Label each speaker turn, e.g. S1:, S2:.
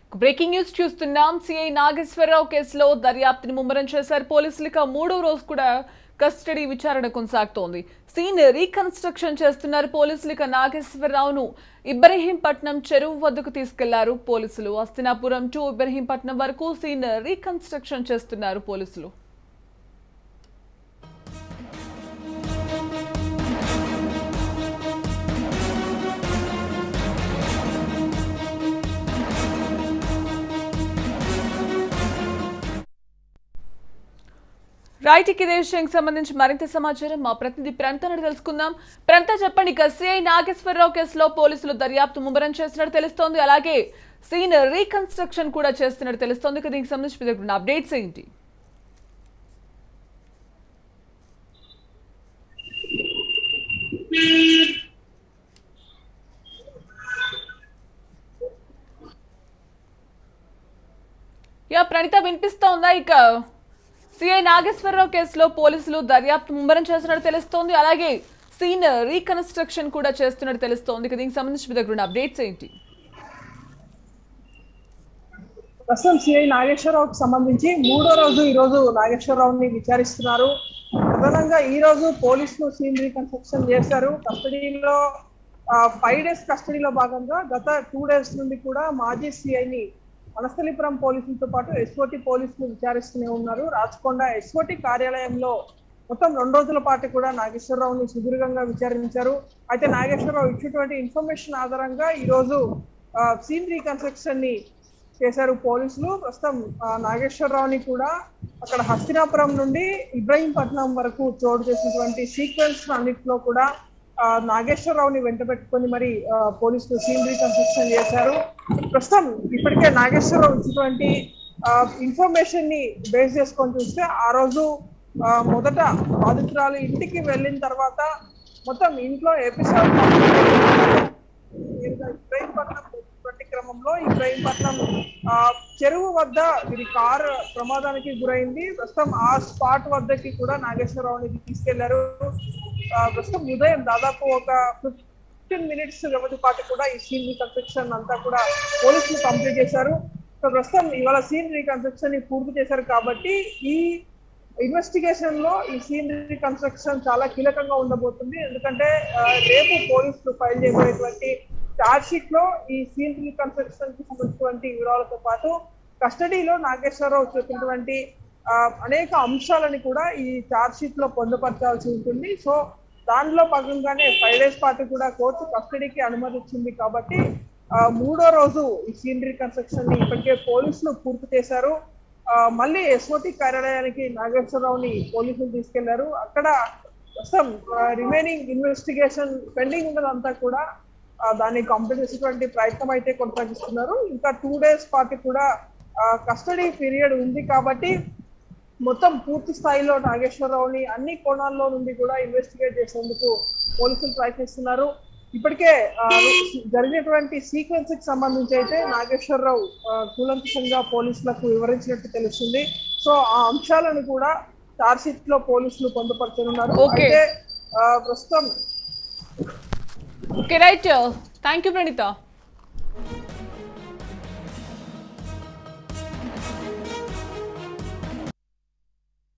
S1: Breaking news చూస్తున్నాం. CI Nageswara Rao కేసులో దర్యాప్తుని ముమ్మరం చేశారు పోలీసులు. ఇక మూడో రోజు కూడా కస్టడీ విచారణ కొనసాగుతోంది. సీన్ రీకన్స్ట్రక్షన్ చేస్తున్నారు పోలీసులు. ఇక నాగేశ్వర రావును ఇబ్రహీంపట్నం చెరువు వద్దకు తీసుకెళ్లారు పోలీసులు. హస్తినాపురం టు ఇబ్రహీంపట్నం వరకు సీన్ రీకన్స్ట్రక్షన్ చేస్తున్నారు పోలీసులు. రైట్, ఇదే విషయానికి సంబంధించి మరింత సమాచారం మా ప్రతినిధి ప్రంత తెలుసుకుందాం. ప్రంత, చెప్పండి. సిఐ నాగేశ్వరరావు కేసులో పోలీసులు దర్యాప్తు ముమ్మరం చేస్తున్నట్టు తెలుస్తోంది, అలాగే సీన్ రీకన్స్ట్రక్షన్ కూడా చేస్తున్నట్టు తెలుస్తోంది. దీనికి సంబంధించి అప్డేట్స్ ఏంటి? ప్రణిత, వినిపిస్తా ఉందా? ఇక సిఐ నాగేశ్వరరావు కేసులో పోలీసులు దర్యాప్తు ముమ్మరం చేస్తున్నట్టు తెలుస్తోంది, అలాగే సీన్ రీకన్స్ట్రక్షన్ కూడా చేస్తున్నట్టు తెలుస్తోంది. దీనికి సంబంధించి అప్డేట్స్ ఏంటి?
S2: ప్రస్తుతం సిఐ నాగేశ్వరరావుకి సంబంధించి మూడో రోజు ఈ రోజు నాగేశ్వరరావుని విచారిస్తున్నారు. ప్రధానంగా ఈ రోజు పోలీసులు సీన్ రీకన్స్ట్రక్షన్ చేశారు. కస్టడీలో 5 days కస్టడీలో భాగంగా గత 2 days నుండి కూడా మాజీ సిఐని వనస్థలిపురం పోలీసులతో పాటు ఎస్ఓటి పోలీసులు విచారిస్తూనే ఉన్నారు. రాచకొండ ఎస్ఓటి కార్యాలయంలో మొత్తం 2 రోజుల పాటు కూడా నాగేశ్వరరావుని సుదీర్ఘంగా విచారించారు. అయితే నాగేశ్వరరావు ఇచ్చినటువంటి ఇన్ఫర్మేషన్ ఆధారంగా ఈ రోజు సీన్ రీకన్స్ట్రక్షన్ ని చేశారు పోలీసులు. ప్రస్తుతం నాగేశ్వరరావుని కూడా అక్కడ హస్తినాపురం నుండి ఇబ్రహీంపట్నం వరకు చోటు చేసినటువంటి సీక్వెన్స్ అన్నింటిలో కూడా నాగేశ్వరరావుని వెంట పెట్టుకొని మరి పోలీసులు సీన్ రీకన్స్ట్రక్షన్ చేశారు. ప్రస్తుతం ఇప్పటికే నాగేశ్వరరావు ఇచ్చినటువంటి ఇన్ఫర్మేషన్ ని బేస్ చేసుకొని చూస్తే ఆ రోజు మొదట బాధితురాలు ఇంటికి వెళ్ళిన తర్వాత మొత్తం ఇంట్లో ఎపిసోడ్ ఇబ్రహీంపట్నం క్రమంలో ఇబ్రహీంపట్నం చెరువు వద్ద వీరి కారు ప్రమాదానికి గురైంది. ప్రస్తుతం ఆ స్పాట్ వద్దకి కూడా నాగేశ్వరరావుని తీసుకెళ్లారు. ప్రస్తుతం ఉదయం దాదాపు ఒక 15 minutes వ్యవధి పాటు కూడా ఈ సీన్ రీకన్స్ట్రక్షన్ అంతా కూడా పోలీసులు కంప్లీట్ చేశారు. సో ప్రస్తుతం ఇవాళ సీన్ రీకన్స్ట్రక్షన్ ని పూర్తి చేశారు కాబట్టి ఈ ఇన్వెస్టిగేషన్ లో ఈ సీన్ రీకన్స్ట్రక్షన్ చాలా కీలకంగా ఉండబోతుంది. ఎందుకంటే రేపు పోలీసులు ఫైల్ చేయబోయేటువంటి చార్జ్ షీట్ లో ఈ సీన్ రీకన్స్ట్రక్షన్ కి సంబంధించినటువంటి వివరాలతో పాటు కస్టడీలో నాగేశ్వరరావు చెప్పినటువంటి అనేక అంశాలని కూడా ఈ చార్జ్ షీట్ లో పొందుపరచాల్సి ఉంటుంది. సో దానిలో భాగంగానే 5 days పాటు కూడా కోర్టు కస్టడీకి అనుమతి ఇచ్చింది. కాబట్టి మూడో రోజు ఈ సీన్ రీకన్స్ట్రక్షన్ ని ఇప్పటికే పోలీసులు పూర్తి చేశారు. మళ్ళీ ఎస్ఓటి కార్యాలయానికి నాగేశ్వరరావుని పోలీసులు తీసుకెళ్లారు. అక్కడ ప్రస్తుతం రిమైనింగ్ ఇన్వెస్టిగేషన్ పెండింగ్ ఉన్నదంతా కూడా దాన్ని కంప్లీట్ చేసేటువంటి ప్రయత్నం అయితే కొనసాగిస్తున్నారు. ఇంకా 2 days పాటు కూడా కస్టడీ పీరియడ్ ఉంది కాబట్టి మొత్తం పూర్తి స్థాయిలో నాగేశ్వరరావుని అన్ని కోణాల్లో నుండి కూడా ఇన్వెస్టిగేట్ చేసేందుకు పోలీసులు ప్రయత్నిస్తున్నారు. ఇప్పటికే జరిగినటువంటి సీక్వెన్స్ కి సంబంధించి అయితే నాగేశ్వరరావు కూలంకషంగా పోలీసులకు వివరించినట్టు తెలుస్తుంది. సో ఆ అంశాలను కూడా చార్జ్ షీట్ లో పోలీసులు పొందుపరచనున్నారు. అయితే ప్రస్తుతం
S1: రైట్, థ్యాంక్ యూ ప్రణీత.